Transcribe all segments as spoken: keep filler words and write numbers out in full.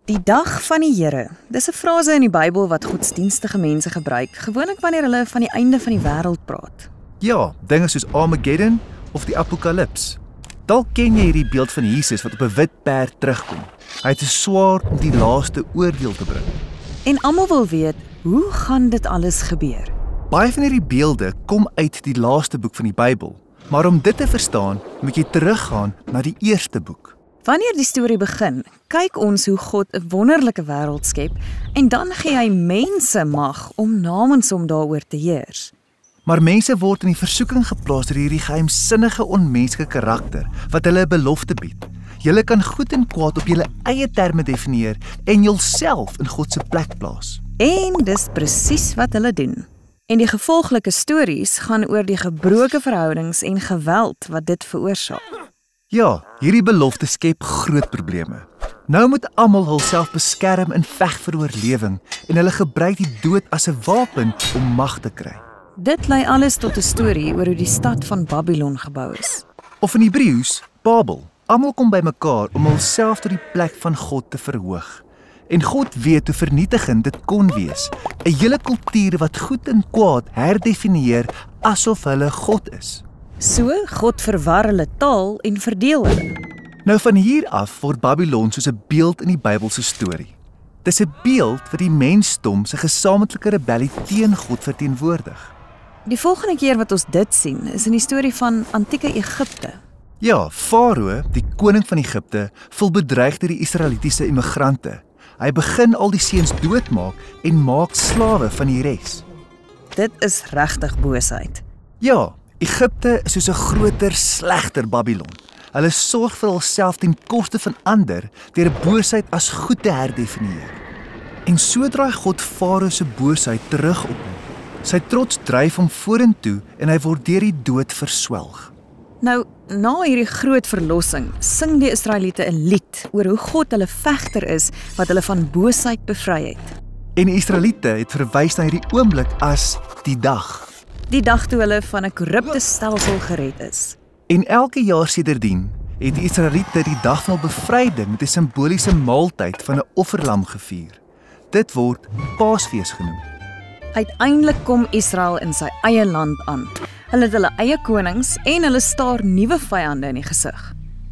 Die dag van die Here. Dis 'n frase in die Bybel wat godsdienstige mense gebruik, gewoonlik wanneer hulle van die einde van die wêreld praat. Ja, dinge soos Armageddon of die Apokalips. Dalk ken jy hierdie beeld van Jesus wat op 'n wit perd terugkom. Hy het 'n swaard om die laaste oordeel te bring. En almal wil weet, hoe gaan dit alles gebeur? Baie van hierdie beelde kom uit die laaste boek van die Bybel, maar om dit te verstaan, moet jy teruggaan na die eerste boek. Wanneer die storie begin, kyk ons hoe God 'n wonderlike wêreld skep en dan gee hy mense mag om namens hom daaroor te heers. Maar mense word in die versoeking geplaas deur hierdie geheimsinnige onmenslike karakter wat hulle 'n belofte bied. Julle kan goed en kwaad op julle eie terme definieer en julself in God se plek plaas. En dis presies wat hulle doen. En die gevolglike stories gaan oor die gebroke verhoudings en geweld wat dit veroorsaak. Ja, hierdie belofte skep groot probleme. Nou moet almal hulself beskerm en veg vir oorlewing en hulle gebruik die dood as 'n wapen om mag te kry. Dit lei alles tot 'n storie oor hoe die stad van Babylon gebou is. Of in Hebreëus, Babel. Almal kom bymekaar om hulself tot die plek van God te verhoog. En God weet hoe vernietigend dit kon wees. 'n Hele kultuur wat goed en kwaad herdefinieer asof hulle God is. So, God verwar hulle taal en verdeel hulle. Nou van hier af word Babylon soos 'n beeld in die Bybelse storie. Dis 'n beeld wat die mensdom se gesamentlike rebellie teen God verteenwoordig. Die volgende keer wat ons dit sien, is in die storie van antieke Egipte. Ja, Farao, die koning van Egipte, voel bedreig deur die Israelitiese immigrante. Hy begin al die seuns doodmaak en maak slawe van die res. Dit is regtig boosheid. Ja, Egipte is soos 'n groter, slegter Babylon. Hulle sorg vir hulself ten koste van ander deur boosheid as goed te herdefinieer. En so draai God Farao se boosheid terug op hom. Sy trots dryf hom vorentoe en hy word deur die dood verswelg. Nou, na hierdie groot verlossing, sing die Israeliete 'n lied oor hoe God hulle vegter is wat hulle van boosheid bevry het. En die Israeliete het verwys na hierdie oomblik as die dag. Die dag toe hulle van 'n korrupte stelsel gered is. En elke jaar sedertdien het die Israeliete die dag van hul bevryding met 'n simboliese maaltyd van 'n offerlam gevier. Dit word Paasfees genoem. Uiteindelik kom Israel in sy eie land aan. Hulle het hulle eie konings en hulle staar nuwe vyande in die gesig.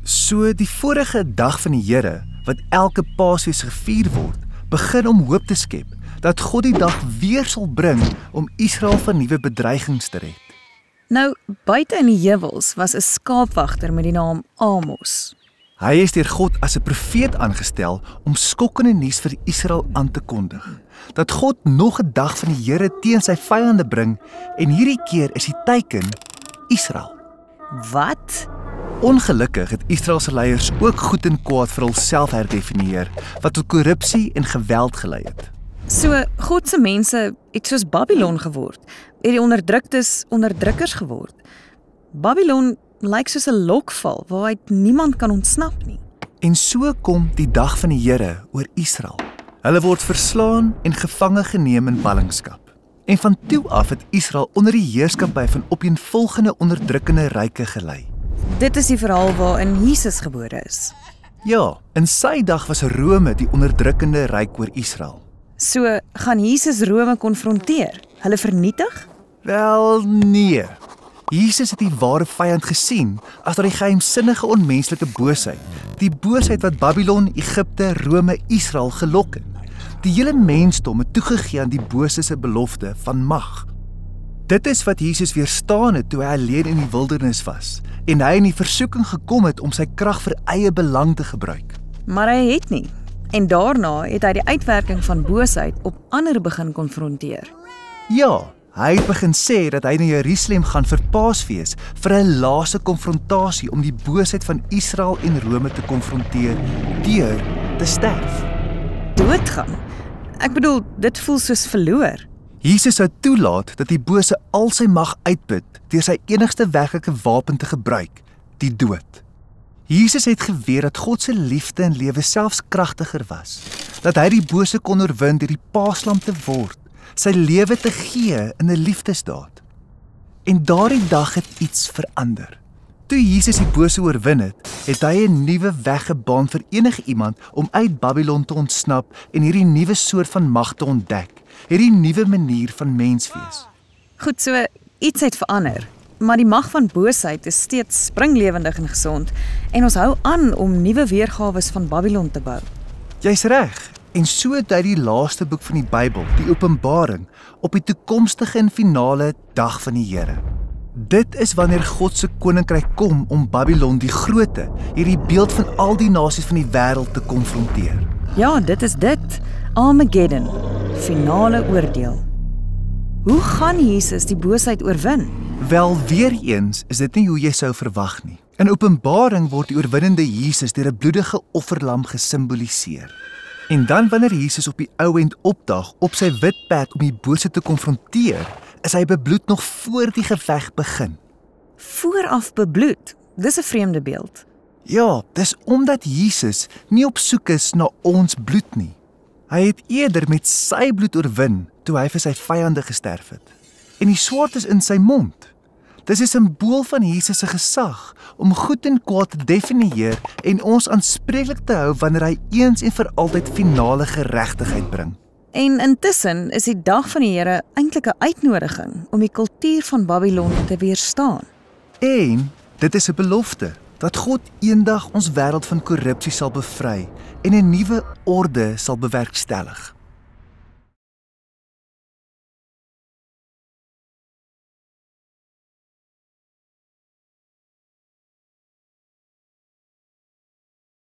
So die vorige dag van die Here, wat elke Paasfees gevier word, begin om hoop te skep dat God die dag weer sal bring om Israel van nuwe bedreigings te red. Nou, buite in die heuwels was 'n skaapwagter met die naam Amos. Hy is deur God as 'n profeet aangestel om skokkende nuus vir Israel aan te kondig. Dat God nog 'n dag van die Here teen sy vyande bring en hierdie keer is die teiken Israel. Wat? Ongelukkig het Israel se leiers ook goed en kwaad vir hulself herdefinieer wat tot korrupsie en geweld gelei het. So, God se mense het soos Babylon geword, het die onderdruktes onderdrukkers geword. Babylon lyk soos 'n lokval waaruit niemand kan ontsnap nie. En so kom die dag van die Here oor Israel. Hulle word verslaan en gevange geneem in ballingskap. En van toe af het Israel onder die heerskappy van opeenvolgende onderdrukkende ryke gelei. Dit is die verhaal waarin Jesus gebore is. Ja, in sy dag was Rome die onderdrukkende ryk oor Israel. So, gaan Jesus Rome konfronteer? Hulle vernietig? Wel, nee. Jesus het die ware vyand gesien as daardie geheimsinnige onmenslike boosheid, die boosheid wat Babylon, Egipte, Rome, Israel gelok het. Die hele mensdom het toegegee aan die bose se belofte van mag. Dit is wat Jesus weerstaan het toe hy alleen in die wildernis was en hy in die versoeking gekom het om sy krag vir eie belang te gebruik. Maar hy het nie. En daarna het hy die uitwerking van boosheid op ander begin konfronteer. Ja, hy het begin sê dat hy na Jerusalem gaan vir Paasfees vir 'n laaste konfrontasie om die boosheid van Israel en Rome te konfronteer deur te sterf. Doodgaan? Ek bedoel, dit voel soos verloor. Jesus sou toelaat dat die bose al sy mag uitput deur sy enigste werklike wapen te gebruik, die dood. Jesus het geweet dat God se liefde en lewe selfs kragtiger was, dat hy die bose kon oorwin deur die paaslam te word, sy lewe te gee in 'n liefdesdaad. En daardie dag het iets verander. Toe Jesus die bose oorwin het, het hy 'n nuwe weg gebaan vir enige iemand om uit Babylon te ontsnap en hierdie nuwe soort van mag te ontdek, hierdie nuwe manier van mens wees. Goed, so iets het verander, maar die mag van boosheid is steeds springlewendig en gesond en ons hou aan om nuwe weergawe van Babylon te bou. Jy's reg. En so dui die laaste boek van die Bybel, die Openbaring, op die toekomstige en finale dag van die Here. Dit is wanneer God se koninkryk kom om Babylon die groote, hierdie beeld van al die nasies van die wêreld te konfronteer. Ja, dit is dit. Armageddon, finale oordeel. Hoe gaan Jesus die boosheid oorwin? Wel, weer eens is dit nie hoe jy sou verwag nie. In Openbaring word die oorwinnende Jesus deur 'n bloedige offerlam gesimboliseer. En dan wanneer Jesus op die ou end opdag op sy wit perd om die bose te konfronteer, is hy bebloed nog voor die geveg begin. Vooraf bebloed, dis 'n vreemde beeld. Ja, dis omdat Jesus nie op soek is na ons bloed nie. Hy het eerder met sy bloed oorwin toe hy vir sy vyande gesterf het. En die swaard is in sy mond. Dis 'n simbool van Jesus se gesag om goed en kwaad te definieer en ons aanspreeklik te hou wanneer hy eens en vir altyd finale geregtigheid bring. En intussen is die dag van die Here eintlik 'n uitnodiging om die kultuur van Babylon te weerstaan. En dit is 'n belofte dat God eendag ons wêreld van korrupsie sal bevry en 'n nuwe orde sal bewerkstellig.